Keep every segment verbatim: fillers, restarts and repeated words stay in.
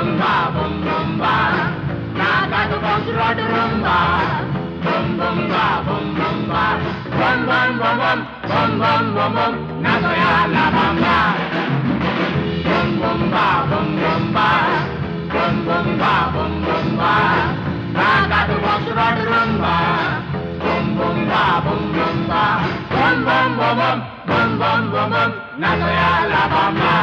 bum ba, bum bum ba. Nakatu box road rumba. Bum bum ba, bum bum ba. Bum bum bum bum, bum bum bum bum. Nachoea La-bam-ba. Bum bum ba, bum bum ba. Bum bum ba, bum bum ba. Nakatu box road rumba. Bum bum ba, bum bum ba. Bum bum bum bum, bum bum bum bum. Nachoea La-bam-ba.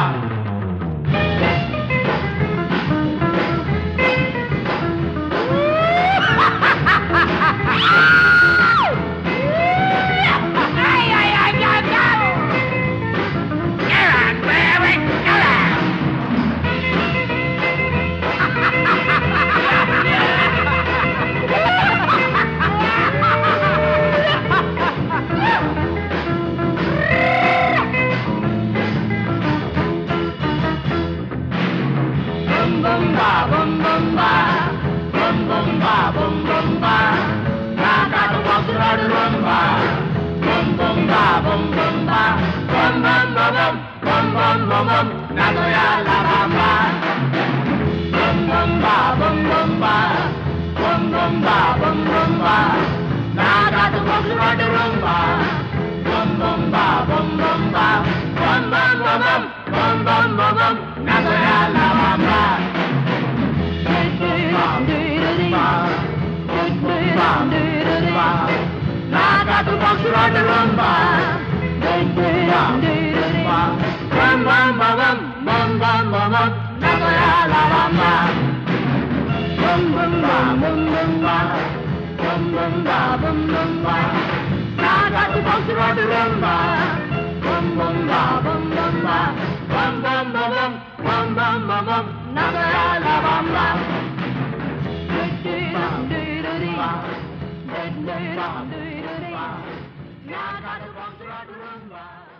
Bum ba, bum bum ba, bum bum ba, bum bum ba. Nakatu box road rumba. Bum bum ba, bum bum ba. Bum bum bum bum, bum bum bum bum. Nachoea La-bam-ba. Bum bum ba, bum bum ba. Bum bum ba, bum bum ba. Nakatu box road rumba. Bum bum ba, bum bum ba. Bum bum bum bum, bum bum bum bum. Nachoea La-bam-ba. Nakatu box road rumba. Bum bum bum bum, bum bum bum bum. Nachoea La-bam-ba. Bum bum ba, bum bum ba. Bum bum ba, bum bum ba. Nakatu box road rumba. Bum bum ba, bum bum ba. Bum bum bum bum, bum bum bum bum. Nachoea La-bam-ba. Nakatu box road rumba.